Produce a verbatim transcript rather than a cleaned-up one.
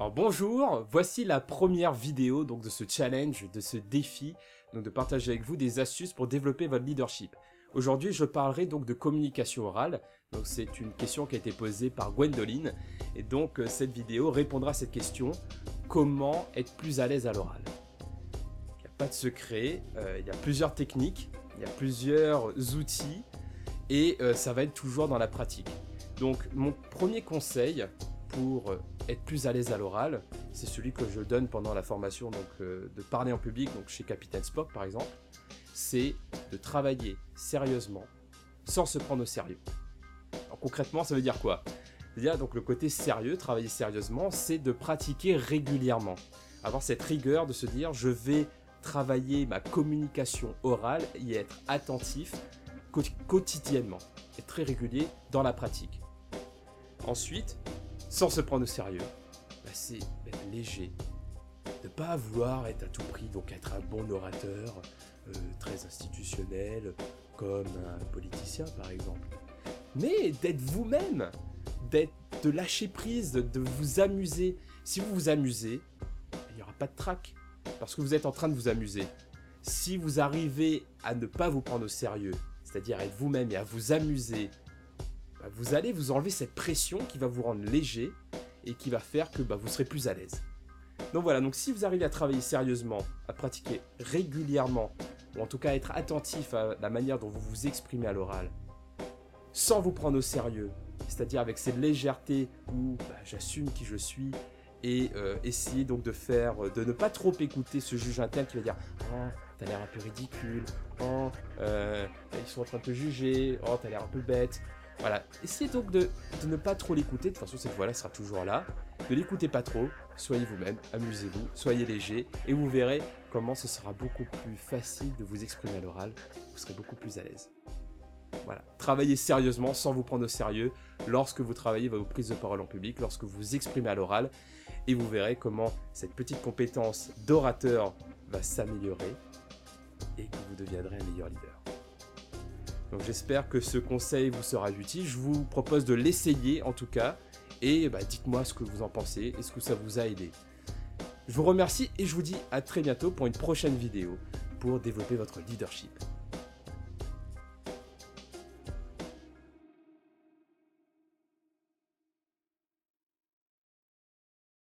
Alors bonjour, voici la première vidéo donc, de ce challenge, de ce défi, donc de partager avec vous des astuces pour développer votre leadership. Aujourd'hui, je parlerai donc de communication orale. Donc c'est une question qui a été posée par Gwendoline. Et donc cette vidéo répondra à cette question, comment être plus à l'aise à l'oral? Il n'y a pas de secret, euh, il y a plusieurs techniques, il y a plusieurs outils et euh, ça va être toujours dans la pratique. Donc mon premier conseil pour être plus à l'aise à l'oral, c'est celui que je donne pendant la formation donc, euh, de parler en public, donc chez Capitaine Spock par exemple, c'est de travailler sérieusement sans se prendre au sérieux. Alors, concrètement, ça veut dire quoi? C'est-à-dire donc le côté sérieux, travailler sérieusement, c'est de pratiquer régulièrement. Avoir cette rigueur de se dire je vais travailler ma communication orale et être attentif quotidiennement, être très régulier dans la pratique. Ensuite, sans se prendre au sérieux, bah c'est être léger, de ne pas vouloir être à tout prix, donc être un bon orateur, euh, très institutionnel, comme un politicien par exemple. Mais d'être vous-même, d'être, de lâcher prise, de, de vous amuser. Si vous vous amusez, il n'y aura pas de trac, parce que vous êtes en train de vous amuser. Si vous arrivez à ne pas vous prendre au sérieux, c'est-à-dire être vous-même et à vous amuser, bah vous allez vous enlever cette pression qui va vous rendre léger et qui va faire que bah, vous serez plus à l'aise. Donc voilà, donc si vous arrivez à travailler sérieusement, à pratiquer régulièrement, ou en tout cas être attentif à la manière dont vous vous exprimez à l'oral, sans vous prendre au sérieux, c'est-à-dire avec cette légèreté où bah, j'assume qui je suis, et euh, essayer donc de faire, de ne pas trop écouter ce juge interne qui va dire « Oh, t'as l'air un peu ridicule, oh, euh, ils sont en train de te juger, oh, t'as l'air un peu bête ». Voilà, essayez donc de, de ne pas trop l'écouter, de toute façon cette voix-là sera toujours là. Ne l'écoutez pas trop, soyez vous-même, amusez-vous, soyez léger, et vous verrez comment ce sera beaucoup plus facile de vous exprimer à l'oral, vous serez beaucoup plus à l'aise. Voilà, travaillez sérieusement sans vous prendre au sérieux lorsque vous travaillez vos prises de parole en public, lorsque vous vous exprimez à l'oral, et vous verrez comment cette petite compétence d'orateur va s'améliorer et que vous deviendrez un meilleur leader. Donc j'espère que ce conseil vous sera utile, je vous propose de l'essayer en tout cas, et bah, dites-moi ce que vous en pensez, est-ce que ça vous a aidé. Je vous remercie et je vous dis à très bientôt pour une prochaine vidéo pour développer votre leadership.